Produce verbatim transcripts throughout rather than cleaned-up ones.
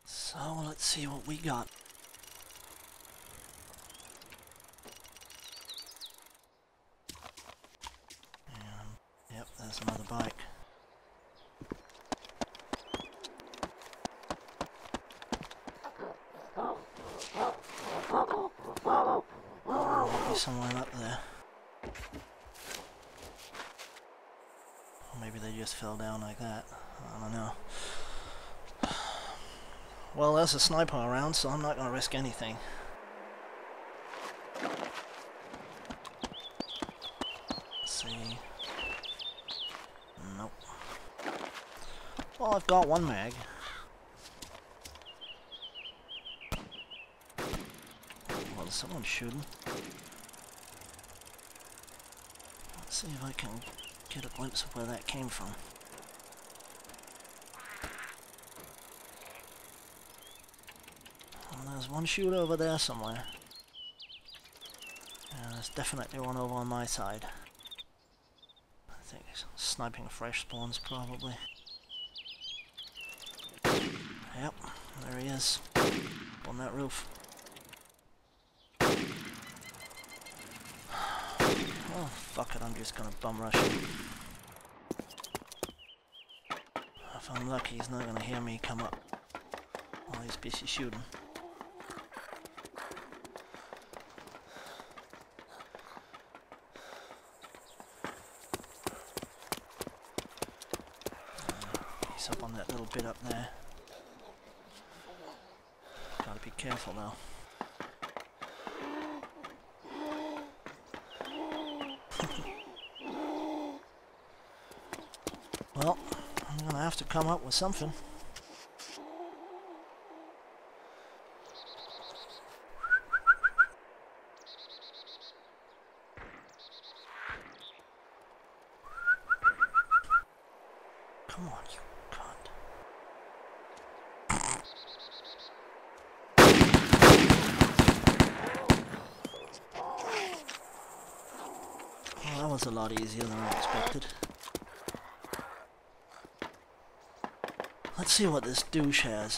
So let's see what we got. And, yep, there's another bike. Might be somewhere up there. Or maybe they just fell down like that. I don't know. Well, there's a sniper around, so I'm not going to risk anything. Let's see. Nope. Well, I've got one mag. Well, someone's shooting. Let's see if I can get a glimpse of where that came from. Well, there's one shooter over there somewhere. Yeah, there's definitely one over on my side. I think he's sniping fresh spawns, probably. Yep, there he is. On that roof. Oh, fuck it, I'm just gonna bum rush him. If I'm lucky, he's not gonna hear me come up while he's busy shooting. He's up on that little bit up there. Gotta be careful now. Well, I'm gonna have to come up with something. Come on, you cunt. Well, that was a lot easier than I expected. Let's see what this douche has.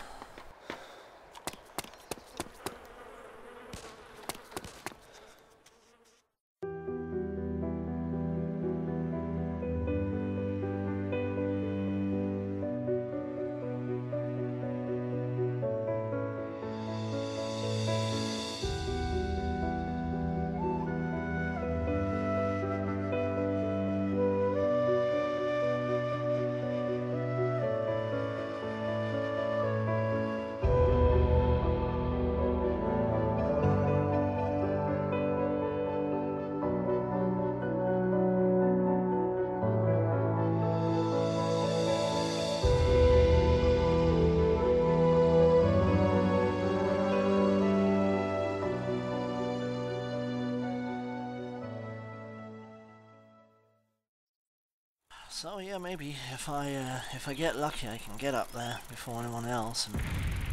So yeah, maybe if I uh, if I get lucky, I can get up there before anyone else. And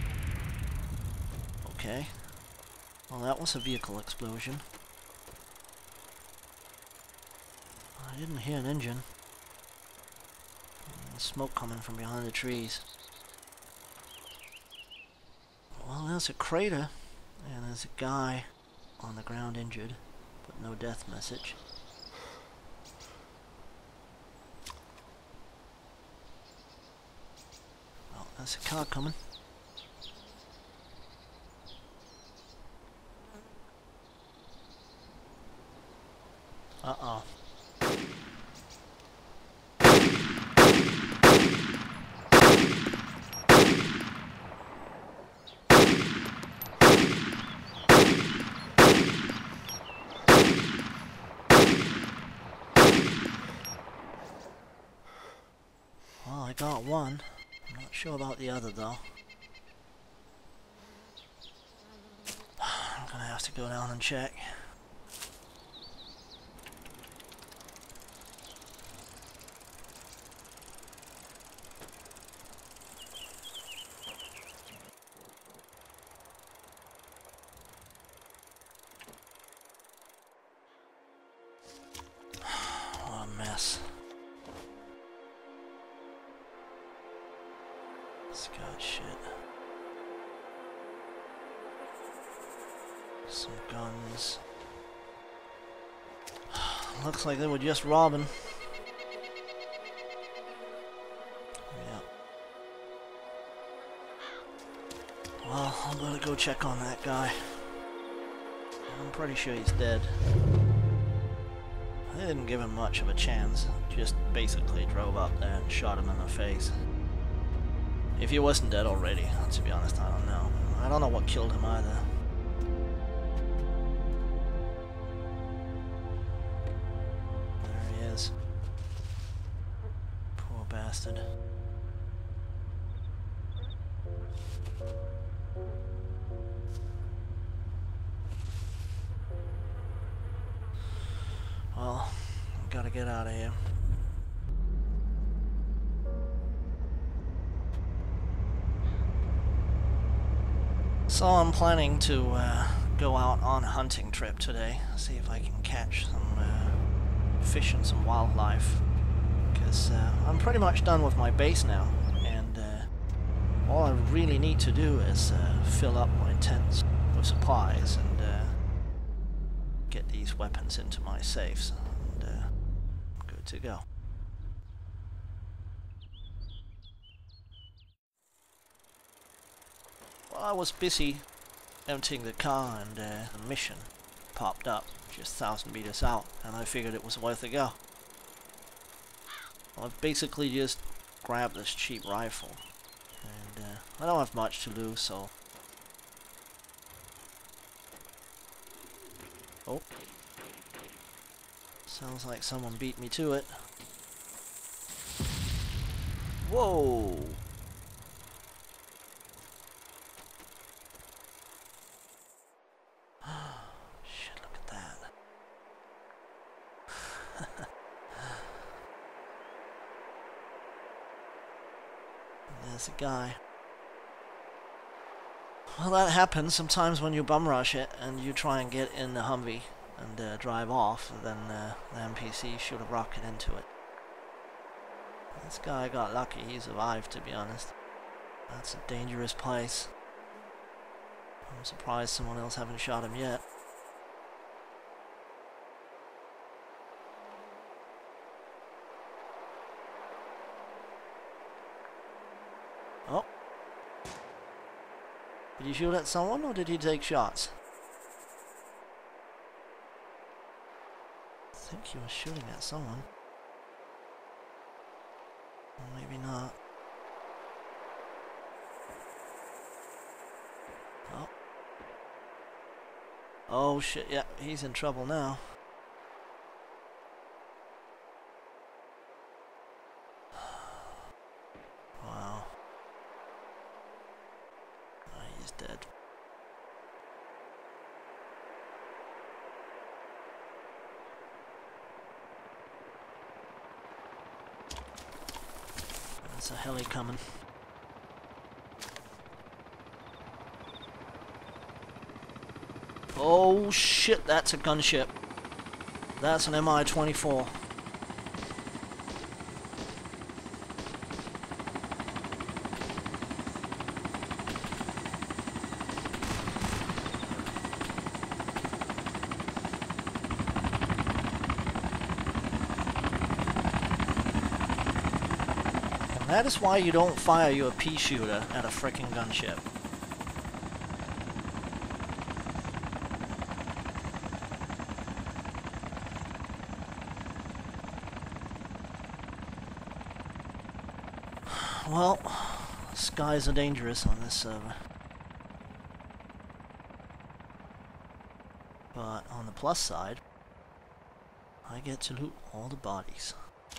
okay, well that was a vehicle explosion. I didn't hear an engine. There's smoke coming from behind the trees. Well, there's a crater, and there's a guy on the ground injured, but no death message. There's a car coming. Uh-oh. Well, I got one. I'm not sure about the other though. I'm gonna have to go down and check. What a mess. Scott shit. Some guns. Looks like they were just robbing. Yeah. Well, I'm gonna go check on that guy. I'm pretty sure he's dead. I didn't give him much of a chance. Just basically drove up there and shot him in the face. If he wasn't dead already, to be honest, I don't know. I don't know what killed him either. There he is. Poor bastard. Well, I've got to get out of here. So I'm planning to uh, go out on a hunting trip today, see if I can catch some uh, fish and some wildlife. Because uh, I'm pretty much done with my base now, and uh, all I really need to do is uh, fill up my tents with supplies and uh, get these weapons into my safes, and uh, I'm good to go. Well, I was busy emptying the car, and uh, a mission popped up just a thousand meters out, and I figured it was worth a go. Well, I've basically just grabbed this cheap rifle, and uh, I don't have much to lose, so... Oh. Sounds like someone beat me to it. Whoa! Shit, look at that. There's a guy. Well, that happens sometimes when you bum rush it and you try and get in the Humvee and uh, drive off, then uh, the N P C shoot a rocket into it. This guy got lucky, he survived, to be honest. That's a dangerous place. I'm surprised someone else hasn't shot him yet. Oh. Did he shoot at someone, or did he take shots? I think he was shooting at someone. Or maybe not. Oh. Oh shit, yeah, he's in trouble now. Wow. Oh, he's dead. There's a heli coming. Oh shit, that's a gunship. That's an M I twenty-four. And that is why you don't fire your pea shooter at a frickin' gunship. Well, skies are dangerous on this server. But on the plus side, I get to loot all the bodies.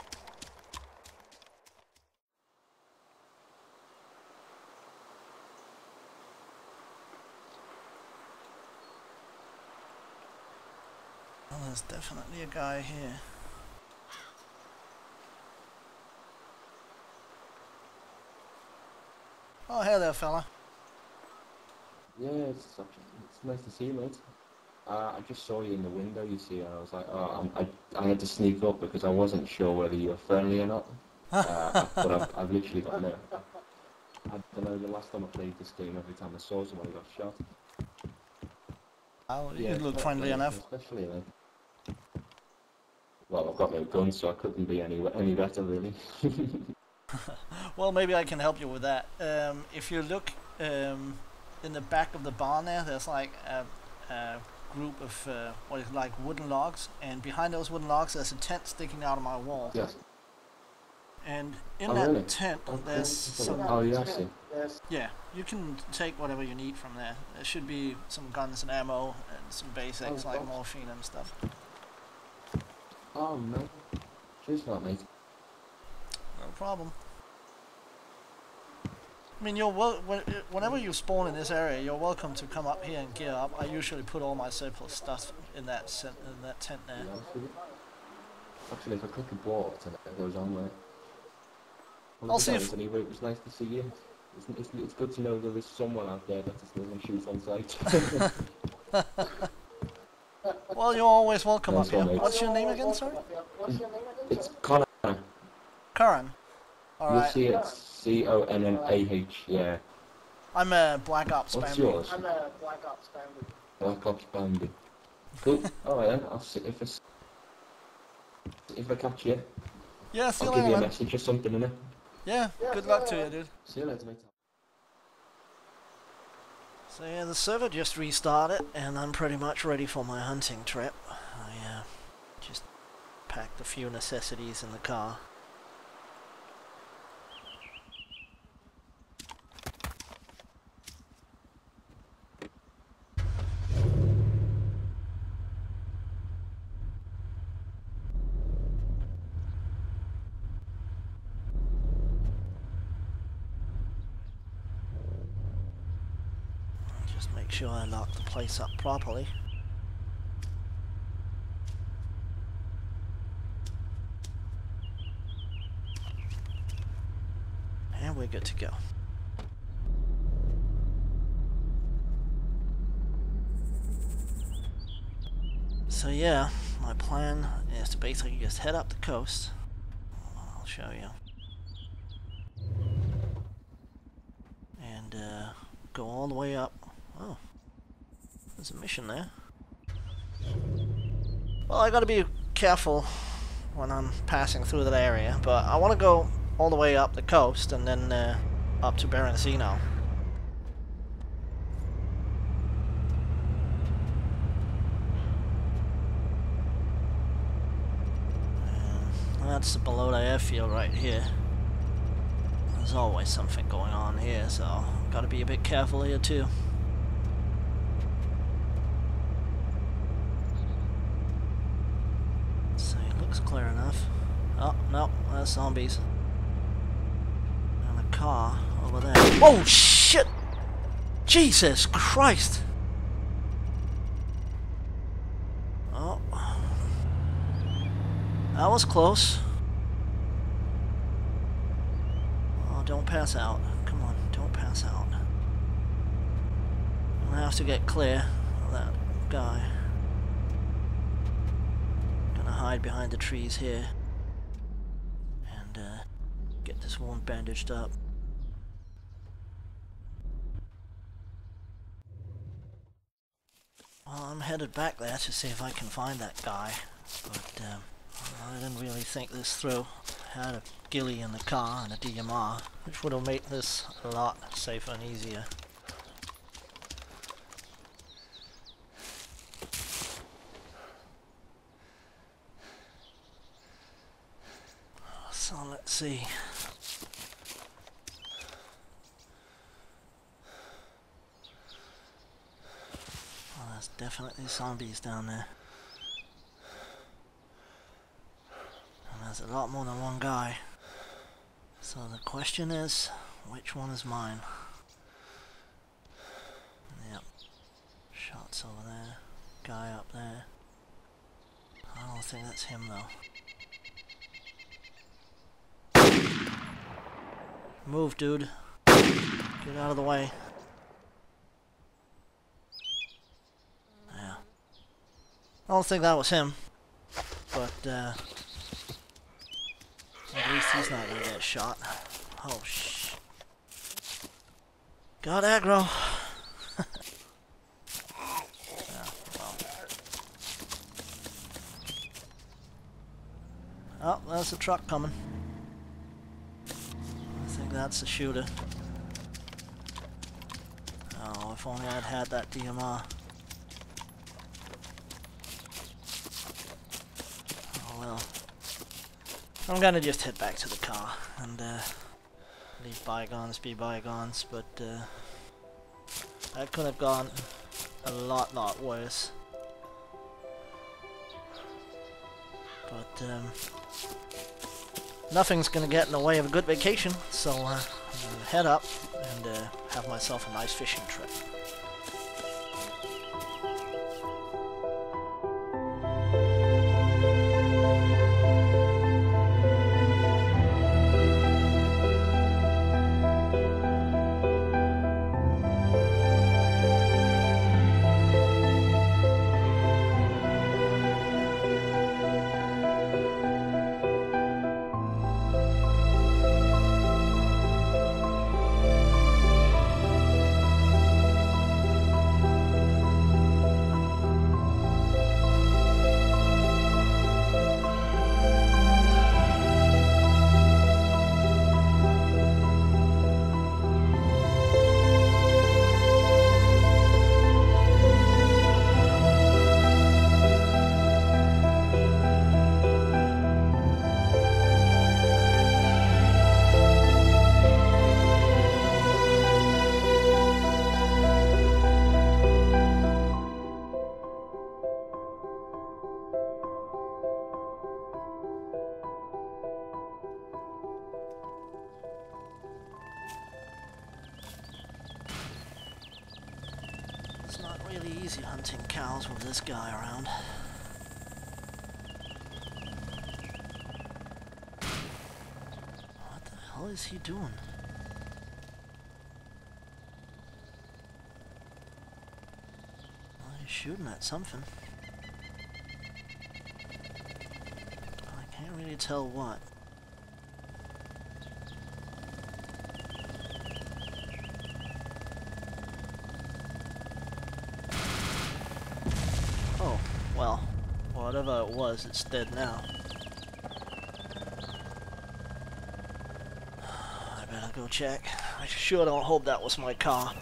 Well, there's definitely a guy here. Oh, hey there, fella. Yeah, it's, it's nice to see you, mate. Uh, I just saw you in the window, you see, and I was like, oh, I'm, I, I had to sneak up because I wasn't sure whether you were friendly or not. uh, but I've, I've literally got no... I don't know, the last time I played this game, every time I saw someone, I got shot. You Yeah, look not friendly great, enough. especially like. Well, I've got no gun, so I couldn't be any any better, really. Well, maybe I can help you with that. Um, if you look um, in the back of the barn there, there's like a, a group of uh, what is like wooden logs, and behind those wooden logs there's a tent sticking out of my wall. Yes. And in Oh, that really? tent Oh, there's cool. some... Oh, yeah, I see. Yeah, you can take whatever you need from there. There should be some guns and ammo and some basics Oh, like oh. morphine and stuff. Oh, no. Cheers for that, mate. No problem. I mean, you're wel whenever you spawn in this area, you're welcome to come up here and gear up. I usually put all my surplus stuff in that in that tent there. Yeah, actually, actually, if I click abort, then it goes on, right? Well, I'll see if... anyway, it was nice to see you. It's, it's, it's good to know there is someone out there that just doesn't shoot on sight. Well, you're always welcome Nice up here. one, mate. What's your name again, sorry? It's Connor. Karan. You'll Alright. see it's C O N N A H, yeah. I'm a Black Ops What's Bambi. yours? I'm a Black Ops Bambi. Black Ops Bambi. Cool. Alright then, I'll see if it's... If I catch you, Yeah, see you I'll later, give you a man. message or something, innit? Yeah, good luck to you, dude. See you later, mate. So yeah, the server just restarted, and I'm pretty much ready for my hunting trip. I uh, just packed a few necessities in the car. Just make sure I lock the place up properly. And we're good to go. So yeah, my plan is to basically just head up the coast. I'll show you. And uh, go all the way up. Oh, there's a mission there. Well, I gotta be careful when I'm passing through that area, but I want to go all the way up the coast and then uh, up to Berenzino. And that's the below the airfield right here. There's always something going on here, so gotta be a bit careful here too. So it looks clear enough. Oh, no, there's zombies. And a car over there. Oh shit! Jesus Christ! Oh. That was close. Oh, don't pass out. Come on, don't pass out. I'm gonna have to get clear of that guy. Gonna hide behind the trees here. And uh, get this wound bandaged up. Well, I'm headed back there to see if I can find that guy. But um, I didn't really think this through. I had a ghillie in the car and a D M R, which would have made this a lot safer and easier. So let's see. Well, there's definitely zombies down there. And there's a lot more than one guy. So the question is, which one is mine? Yep. Shots over there. Guy up there. I don't think that's him though. Move, dude. Get out of the way. Yeah. I don't think that was him. But, uh... at least he's not gonna get shot. Oh, sh... Got aggro. Yeah, there's a truck coming. I think that's a shooter. Oh, if only I'd had that D M R. Oh well. I'm gonna just head back to the car and uh, leave bygones be bygones, but uh, that could have gone a lot, lot worse. But um, nothing's gonna get in the way of a good vacation, so uh, I'm gonna head up and uh, have myself a nice fishing trip. Really easy hunting cows with this guy around. What the hell is he doing? Well, he's shooting at something. I can't really tell what. Well, whatever it was, it's dead now. I better go check. I sure don't hope that was my car.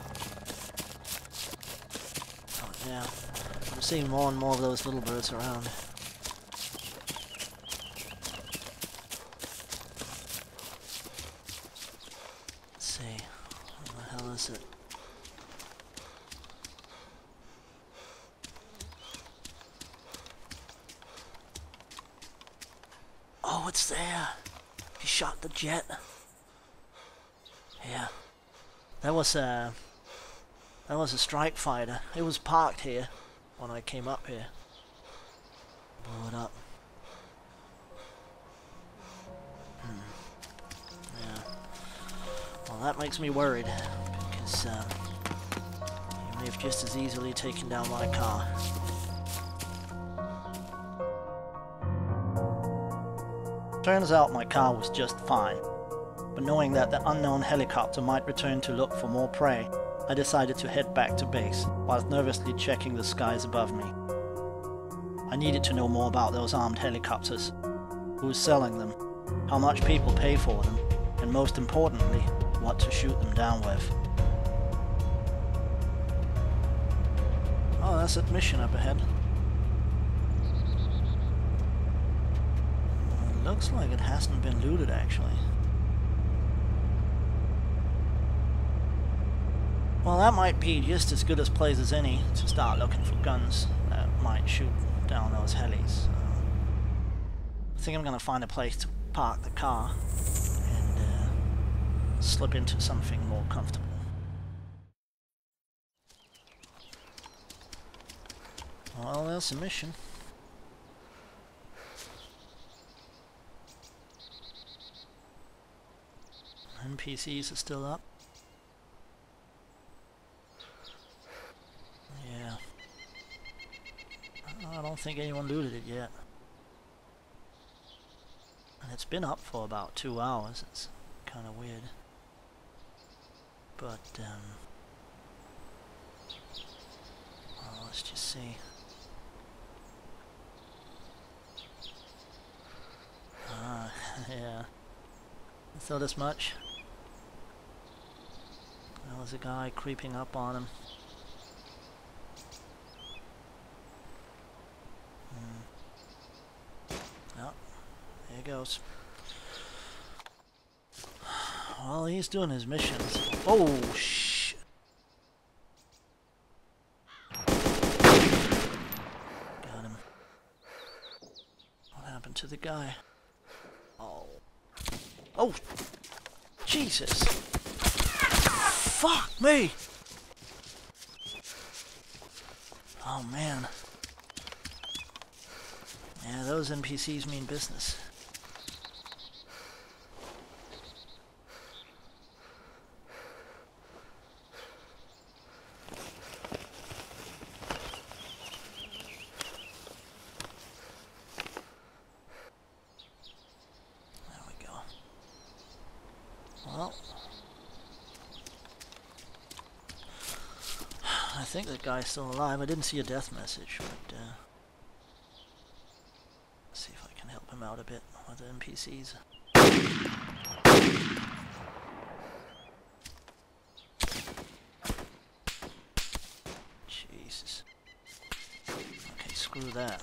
Oh, yeah. I'm seeing more and more of those little birds around. Let's see. Where the hell is it? Oh, it's there. He shot the jet. Yeah. That was a... That was a strike fighter. It was parked here when I came up here. Blew it up. Hmm. Yeah. Well, that makes me worried. Because, uh... he may have just as easily taken down my car. Turns out my car was just fine, but knowing that the unknown helicopter might return to look for more prey, I decided to head back to base, whilst nervously checking the skies above me. I needed to know more about those armed helicopters, who's selling them, how much people pay for them, and most importantly, what to shoot them down with. Oh, that's a mission up ahead. Looks like it hasn't been looted, actually. Well, that might be just as good a place as any to start looking for guns that might shoot down those helis. Uh, I think I'm gonna find a place to park the car and uh, slip into something more comfortable. Well, there's a mission. N P Cs are still up. Yeah. I don't think anyone looted it yet. And it's been up for about two hours. It's kind of weird. But, um... well, let's just see. Ah, I thought as much. There was a guy creeping up on him. Hmm. Oh, there he goes. Well, he's doing his missions. Oh, shit. Got him. What happened to the guy? Oh. Oh! Jesus! Fuck me! Oh, man. Yeah, those N P Cs mean business. Well, I think that guy's still alive. I didn't see a death message, but uh, let's see if I can help him out a bit with the N P Cs. Jesus. Okay, screw that.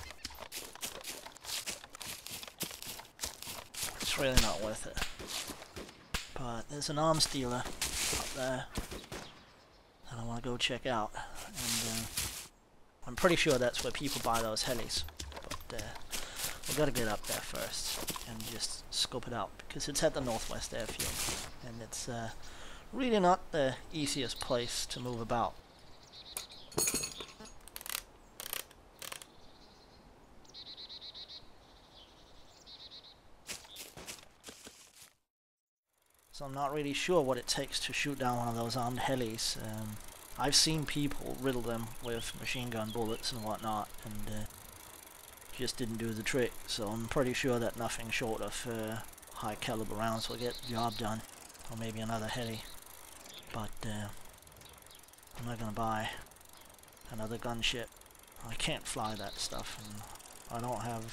It's really not worth it. But there's an arms dealer up there that I want to go check out, and uh, I'm pretty sure that's where people buy those helis. But uh, we gotta get up there first and just scope it out, because it's at the Northwest Airfield, and it's uh, really not the easiest place to move about. So I'm not really sure what it takes to shoot down one of those armed helis. Um, I've seen people riddle them with machine gun bullets and whatnot, and uh, just didn't do the trick. So I'm pretty sure that nothing short of uh, high caliber rounds will get the job done, or maybe another heli. But uh, I'm not gonna buy another gunship. I can't fly that stuff, and I don't have.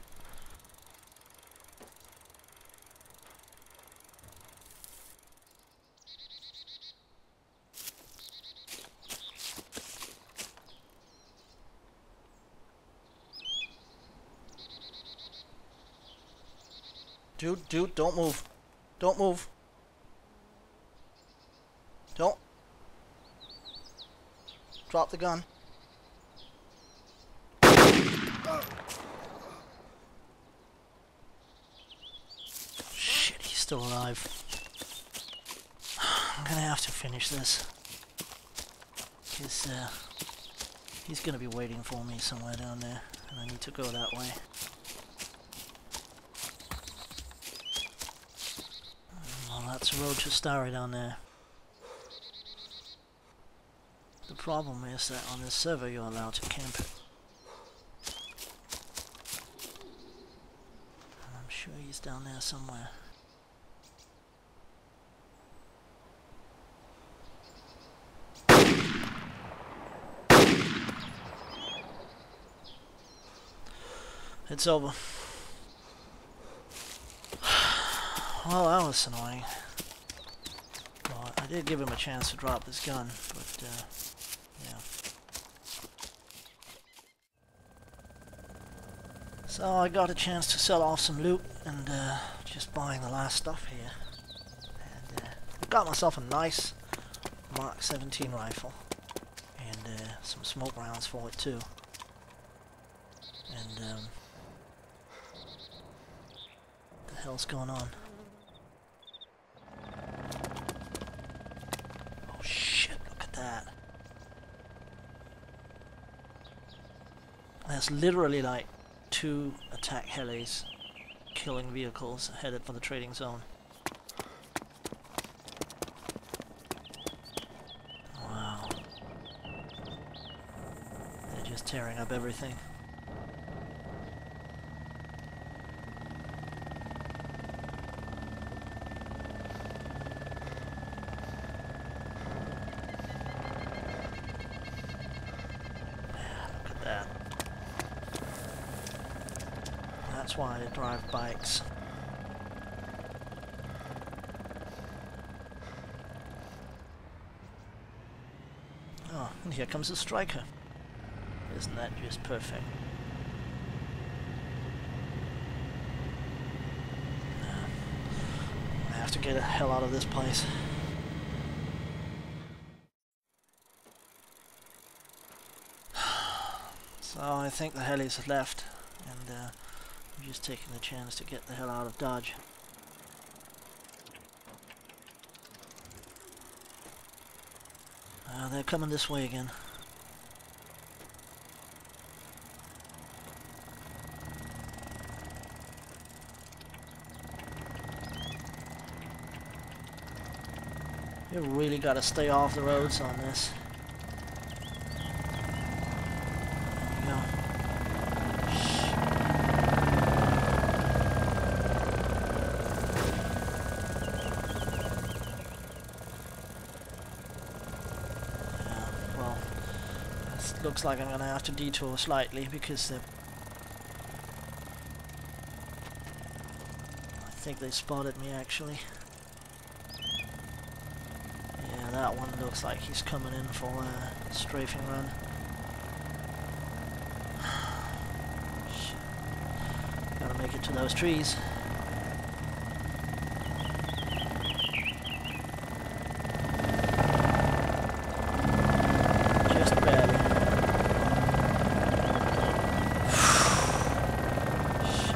Dude, dude, don't move. Don't move. Don't. Drop the gun. Shit, he's still alive. I'm gonna have to finish this. Because, uh, he's gonna be waiting for me somewhere down there, and I need to go that way. Well, that's a road to Starry down there. The problem is that on this server you're allowed to camp it. And I'm sure he's down there somewhere. It's over. Well, that was annoying. Well, I did give him a chance to drop his gun, but, uh, yeah. So I got a chance to sell off some loot, and, uh, just buying the last stuff here. And, uh, I got myself a nice Mark seventeen rifle, and, uh, some smoke rounds for it, too. And, um, what the hell's going on? That. There's literally like two attack helis killing vehicles headed for the trading zone. Wow. They're just tearing up everything. That's why I drive bikes. Oh, and here comes the striker. Isn't that just perfect? I have to get the hell out of this place. So I think the helis have left, and uh, I'm just taking the chance to get the hell out of Dodge. Uh, they're coming this way again. You really gotta stay off the roads on this. There we go. Yeah, well, this looks like I'm gonna have to detour slightly because they're... I think they spotted me actually. That one looks like he's coming in for a strafing run. Shit. Gotta make it to those trees. Just barely. Shit.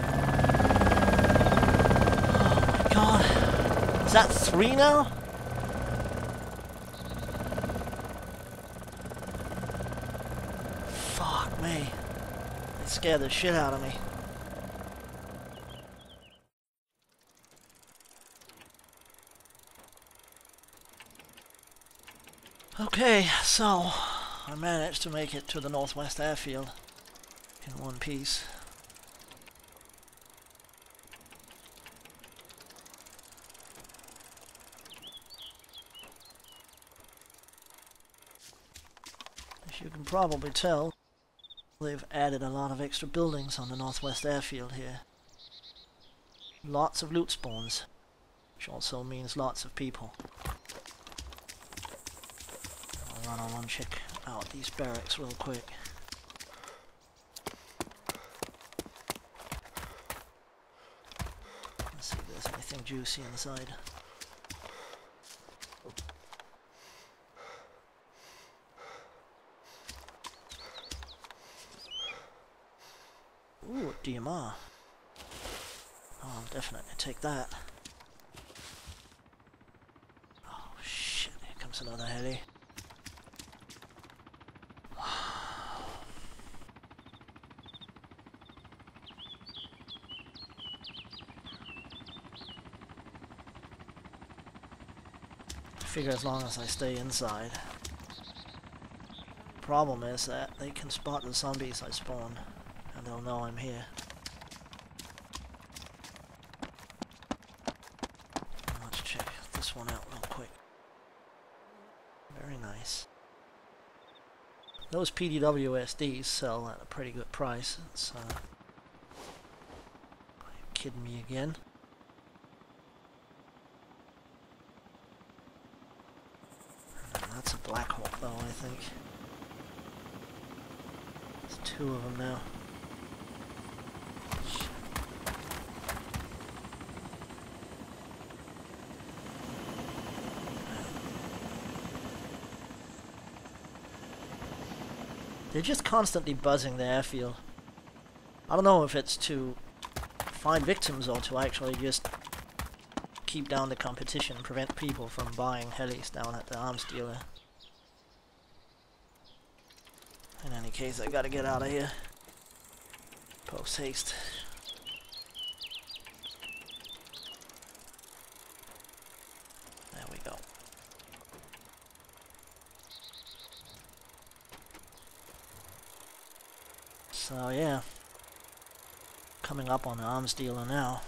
Oh my god. Is that three now? Scared the shit out of me. Okay, so I managed to make it to the Northwest Airfield in one piece. As you can probably tell, they've added a lot of extra buildings on the Northwest Airfield here. Lots of loot spawns, which also means lots of people. I'll run on and check out these barracks real quick. Let's see if there's anything juicy inside. Ooh, D M R. Oh, I'll definitely take that. Oh shit, here comes another heli. I figure as long as I stay inside. Problem is that they can spot the zombies I spawn. And they'll know I'm here. Let's check this one out real quick. Very nice. Those P D W S Ds sell at a pretty good price. It's, uh, are you kidding me again? That's a Black Hawk though, I think. There's two of them now. They're just constantly buzzing the airfield. I don't know if it's to find victims or to actually just keep down the competition and prevent people from buying helis down at the arms dealer. In any case, I gotta get out of here. Post haste. There we go. So yeah, coming up on the arms dealer now.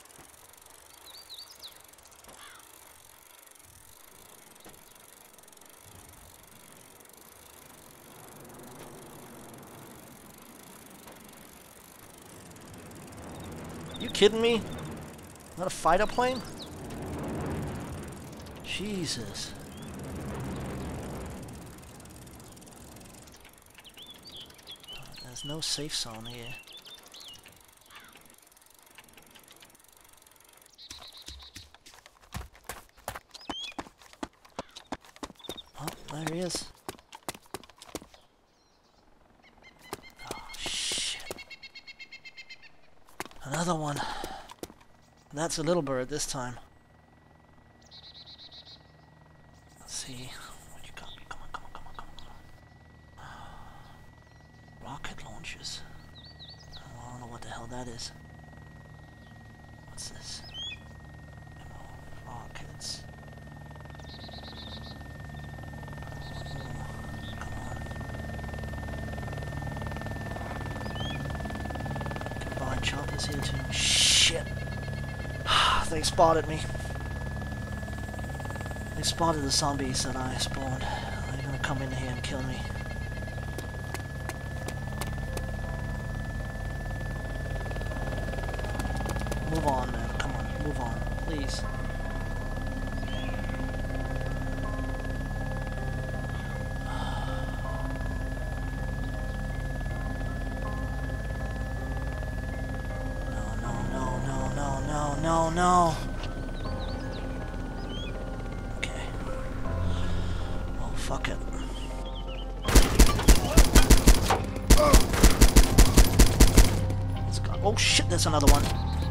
You kidding me? Not a fighter plane? Jesus. There's no safe zone here. Oh, there he is. Oh, shit. Another one. That's a little bird this time. Let's see. What you got? Come on, come on, come on, come on, come on. Rocket launchers. Oh, I don't know what the hell that is. What's this? Oh, rockets. Choppers here too. Shit! They spotted me. They spotted the zombies that I spawned. They're gonna come in here and kill me. Move on, man. Come on, move on, please. No, no. Okay. Oh, fuck it. Let's go. Oh shit, there's another one.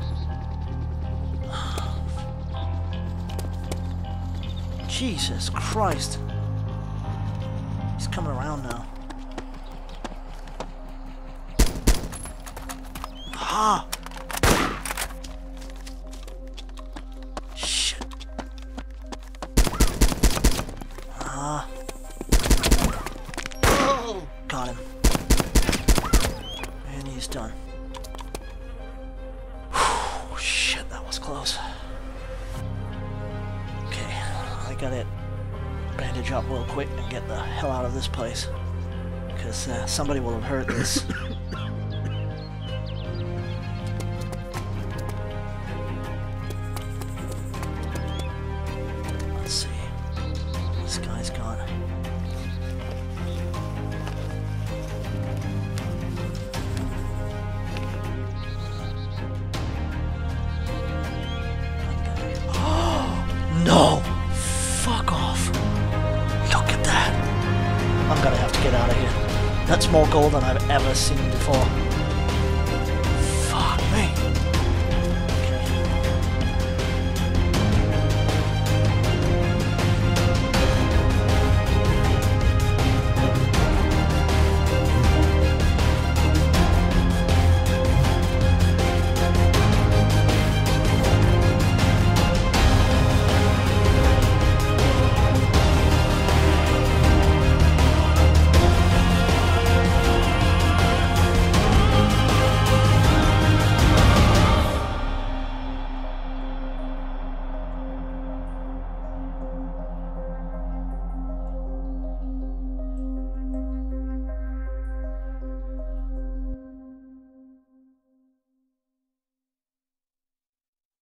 Jesus Christ. He's coming around now. Ah! Got him. And he's done. Whew, shit, that was close. Okay, I gotta bandage up real quick and get the hell out of this place. Because uh, somebody will have heard this. Let's see. This guy's gone. No! Fuck off. Look at that. I'm gonna have to get out of here. That's more gold than I've ever seen before.